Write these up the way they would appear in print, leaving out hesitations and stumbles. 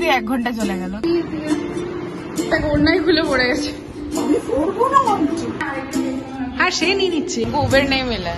খুঁজতে 1 ঘন্টা চলে গেল। ওড়নাই খুলে পড়ে গেছে। হ্যাঁ সে নিয়ে নিচ্ছে, उबर नहीं मिला।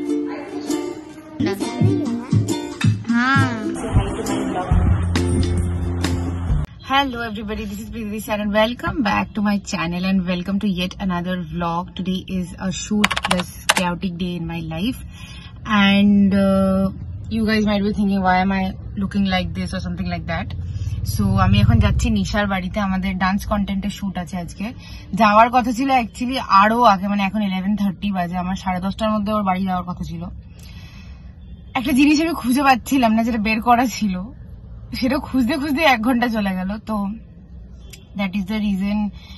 Hello everybody, this is Preeti and welcome back to my channel and welcome to yet another vlog. Today is a shoot plus chaotic day in my life and you guys might be thinking why am I looking like this or something like that. So আমি এখন যাচ্ছি নিশার বাড়িতে, আমাদের dance কন্টেন্টের shoot আছে আজকে। যাওয়ার কথা ছিল অ্যাকচুয়ালি আরো আগে, মানে এখন 11:30 বাজে, আমার 10:30টার মধ্যে ওর বাড়ি যাওয়ার কথা ছিল। একটা জিনিস আমি খুঁজে পাচ্ছিলাম না যেটা বের করা ছিল, সেটা খুঁজতে খুঁজতে 1 ঘন্টা চলে গেল। তো that is the reason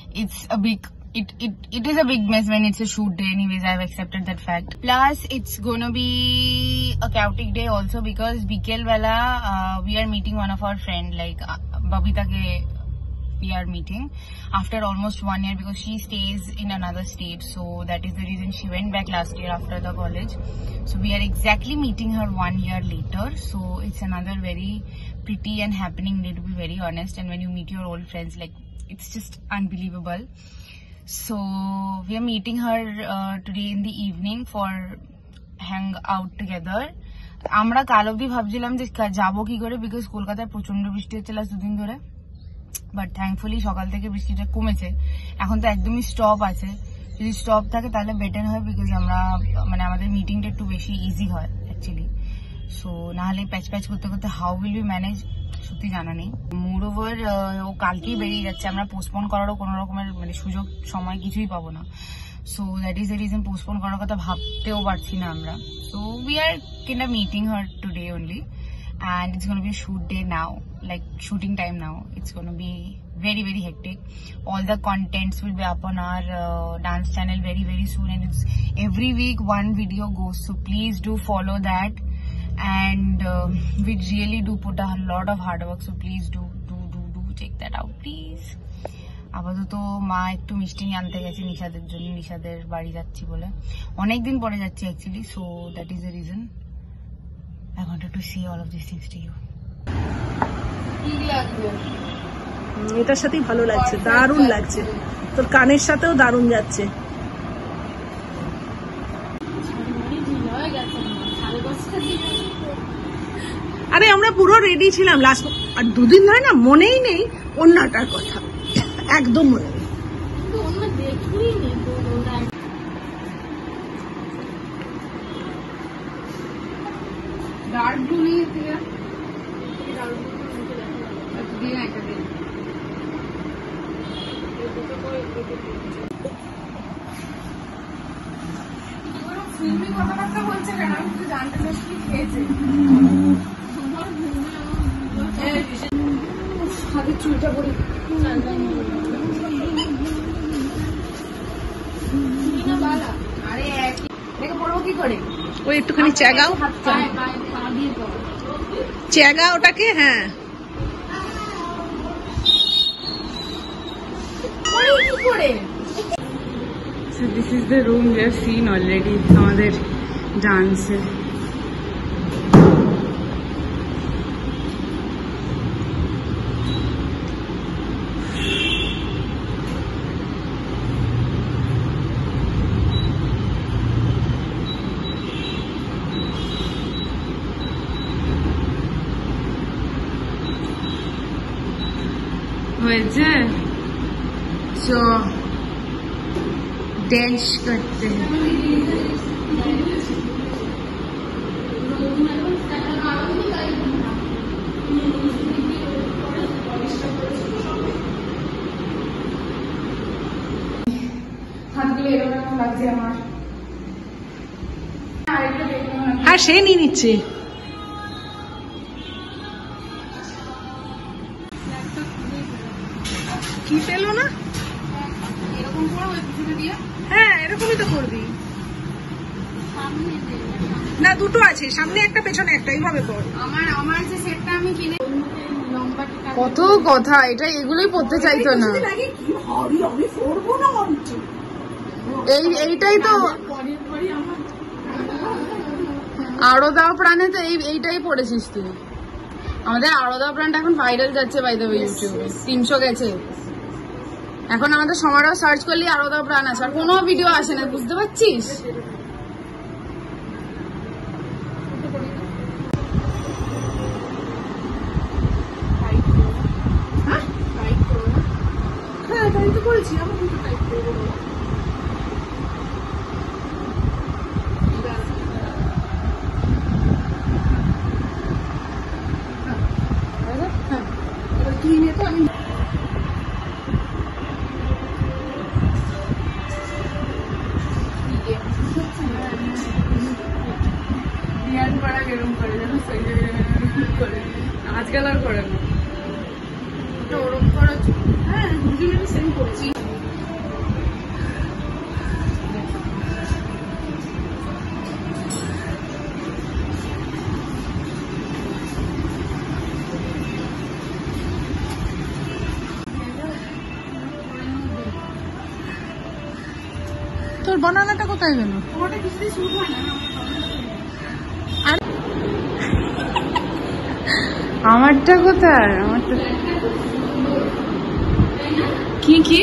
it is a big mess when it's a shoot day. Anyways, I've accepted that fact. Plus it's gonna be a chaotic day also because bikel wala we are meeting one of our friend, like Babita ke we are meeting after almost 1 year because she stays in another state, so that is the reason she went back last year after the college. So we are exactly meeting her 1 year later, so it's another very pretty and happening day, to be very honest. And when you meet your old friends, like it's just unbelievable. So we are meeting her today in the evening for hang out together. আমরা কাল অবধি ভাবছিলাম যে যাবো কি করে, because কলকাতায় প্রচন্ড বৃষ্টি হচ্ছে লাস্ট 2 দিন ধরে, বাট থ্যাঙ্কফুলি সকাল থেকে বৃষ্টিটা কমেছে, এখন তো একদমই স্টপ আছে। যদি স্টপ থাকে তাহলে বেটার হয়, বিকজ আমরা মানে আমাদের মিটিংটা একটু বেশি ইজি হয় অ্যাকচুয়ালি। সো নাহলে প্যাচ প্যাচ করতে করতে হাউ উইল ইউ ম্যানেজ সত্যি জানা নেই। মোর ওভার ও কালকেই বেরিয়ে যাচ্ছে, আমরা পোস্টপোন করারও কোনো রকমের মানে সুযোগ সময় কিছুই পাবো না। So that is the reason postpone করার কথা ভাবতেও পারছি না আমরা। So we are kind of meeting her today only and it's going to be a shoot day now, like shooting time now. It's going to be very very hectic. All the contents will be up on our dance channel very very soon, and it's every week one video goes, so please do follow that. And we really do put a lot of hard work, so please do check that out please. আপাতত মা একটু মিষ্টি নিয়ে আনতে গেছে নিশাদের জন্য, নিশাদের বাড়ি যাচ্ছি বলে, অনেকদিন পরে যাচ্ছি actually. So that is the reason I wanted to say all of these things to you. এটার সাথেই ভালো লাগছে, দারুণ লাগছে, তোর কানের সাথেও দারুণ যাচ্ছে। আরে আমরা পুরো রেডি ছিলাম লাস্ট, আর 2 দিন ধরে না মনেই নেই অন্যটার কথা, একদম মনে নেই। डार्क ब्लू नहीं है यार, दिया है कभी फिल्मी কথাবার্তা বলছে কেন, আমি তো জানতে না কি খেয়েছে। আগে চুলটা পরি, আরে দেখে পড়বো কি করে, ওই একটুখানি চ্যাগাও চ্যাগা ওটাকে। হ্যাঁ So this is the room we have seen already, আমাদের ডান্সের। হয়েছে সো ড্যান্স করতে হাতগুলো এরকম লাগছে আমার। হ্যাঁ সে নিয়ে নিচ্ছে। কি পেলো না, এরকম করবো পিছনে দিয়ে। হ্যাঁ এরকমই তো করবি না, দুটো আছে, সামনে একটা পেছনে একটা, এইভাবে কর। আমার যে সেটটা আমি কিনে কত কথা, এটা এগুলোই পড়তে চাইতো না, এইটাই তো আরো দাও প্রাণে, তো এইটাই পড়েছিস তুই। আমাদের আরোদা ব্র্যান্ড এখন ভাইরাল যাচ্ছে বাই দ্য ওয়ে ইউটিউবে 300 গেছে এখন আমাদের সমারোহ সার্চ করলে আরোদা ব্র্যান্ড আছে আর কোনো ভিডিও আসে না বুঝতে পারছিস হ্যাঁ তাই তো বলছি আমি কিন্তু টাইপ করবো কিনে তো আমি আজকাল আর করে না ওরকম করা হ্যাঁ দুজনে আমি সেম করেছি তোর বানানাটা কোথায় গেল ওটা কিছুতেই শুট হয় না আমারটা কোথায় আমারটা কি কি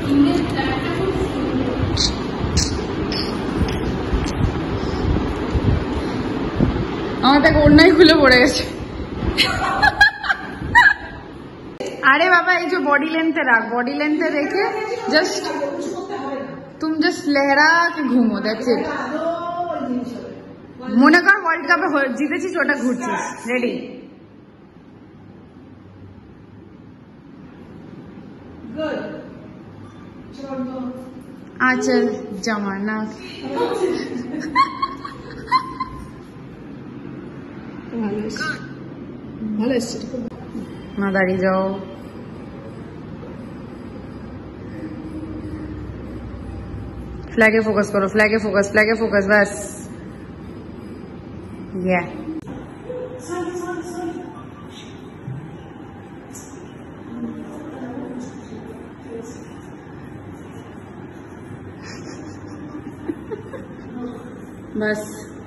আমার তাকে ওড়নাই খুলে পড়ে গেছে अरे बाबा ये जो बॉडी लेंथ रख बॉडी लेंथ रेखे जस्ट तुम जस्ट लहरा के घूमो दैट्स इट মনে কর ওয়ার্ল্ড কাপে জিতেছিস ওটা ঘুরছিস রেডি आचल जमाना ना दाड़ी जाओ फ्लैगे फोकस करो फ्लैगे फोकस बस या बस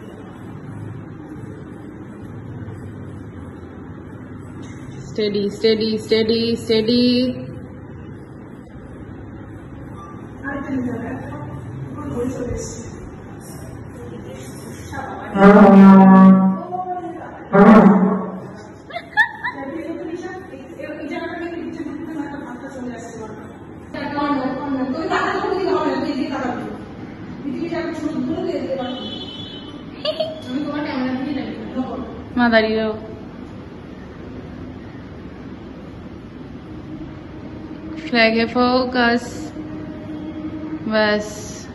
स्टेडी स्टेडी स्टेडी स्टेडी माँ दाड़ी रहो फ्लैग है फोकस बस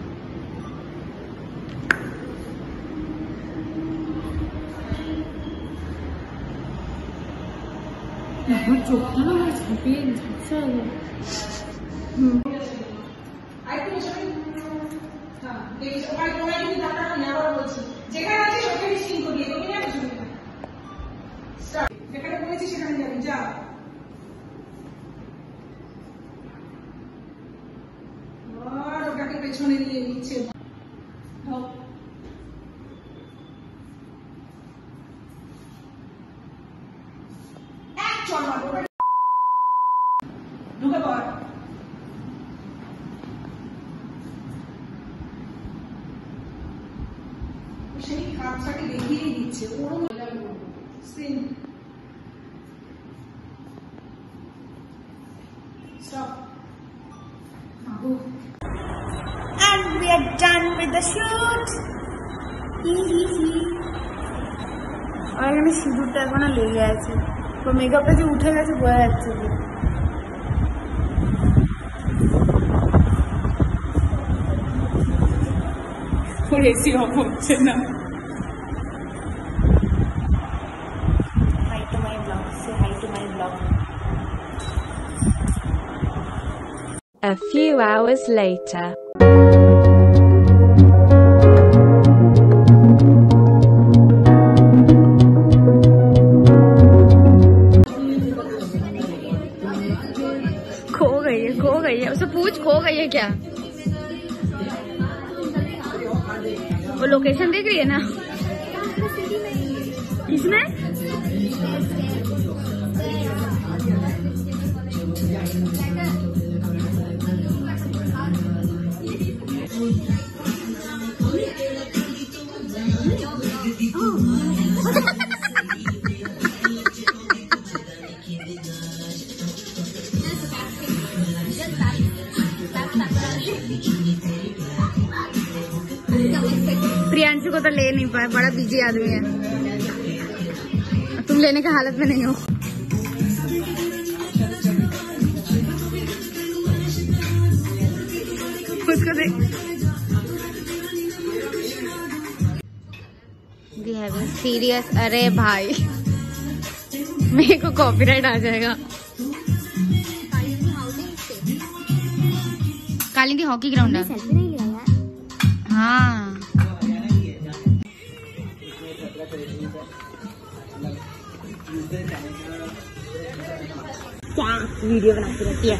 পেছনে নিয়ে নিচ্ছে ঢুকে পড় সেই কাজটাকে দেখিয়ে দিচ্ছে ওরম scene stop And we are done with the shoot. और এখানে সিঁদুরটা এখনো লেগে আছে তো মেকআপটা যে উঠে গেছে বোঝা যাচ্ছে ওর এসি অফ হচ্ছে না Hi to my vlog. Say hi to my vlog. A few hours later. खो गई है उसे पूछ खो गई है क्या वो लोकेशन देख रही है ना किसने प्रियांशु को तो ले नहीं पाए, बड़ा बिजी आदमी है। तुम लेने के हालत में नहीं हो। उसको देख। सीरियस, अरे भाई मेरे को कॉपीराइट आ जाएगा। कालिंदी हॉकी ग्राउंड है। हाँ क्या वीडियो बनाती रहती है।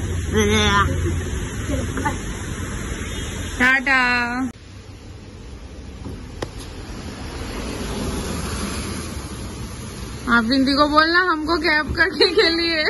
टाटा। आप बिंदी को बोलना हमको कैब करने के लिए।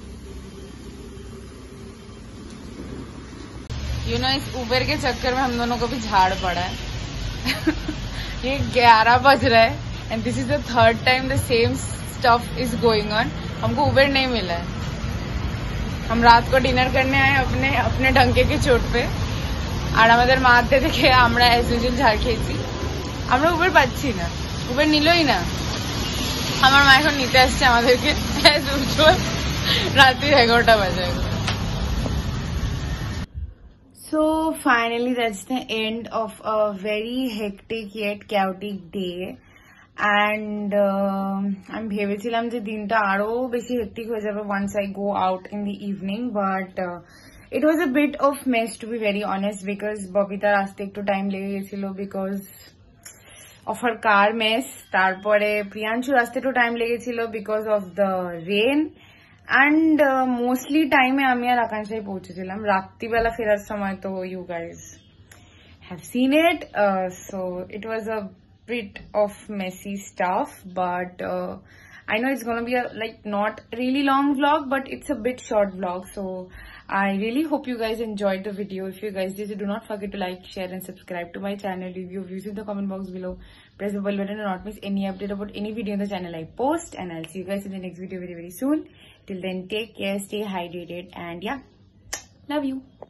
यू नो, इस उबर के चक्कर में हम दोनों को भी झाड़ पड़ा है। ये 11 बज रहा है and this is the third time the same stuff is going on. हमको उबर नहीं मिला है। हम रात को डिनर करने आए अपने ढंके के चोट पे, আর আমাদের মারতে দেখে আমরা এজ ইউজুয়াল ঝাড় খেয়েছি। আমরা উবের পাচ্ছি না, উবের নিলই না। আমার মা এখন নিতে আসছে আমাদেরকে এজ ইউজুয়াল রাত্রি 11টা বাজে। So finally that's the end of a very hectic yet chaotic day. And আমি ভেবেছিলাম যে দিনটা আরো বেশি হেক্টিক হয়ে যাবে once I go out in the evening, but it was a bit of mess to be very honest, because ববিতার আসতে একটু টাইম লেগে গেছিল because of her car mess. তারপরে প্রিয়াংশুর আসতে একটু টাইম লেগেছিল because of the rain, and mostly টাইমে আমি আর আকাঙ্ক্ষায় পৌঁছেছিলাম। রাত্রিবেলা ফেরার সময় তো you guys have seen it, so it was a bit of messy stuff, but I know it's gonna be a not really long vlog, but it's a bit short vlog, so I really hope you guys enjoyed the video. If you guys did, do not forget to like, share and subscribe to my channel. Leave your views in the comment box below. Press the bell button and not miss any update about any video on the channel I post, and I'll see you guys in the next video very soon. Till then, take care, stay hydrated, and yeah, love you.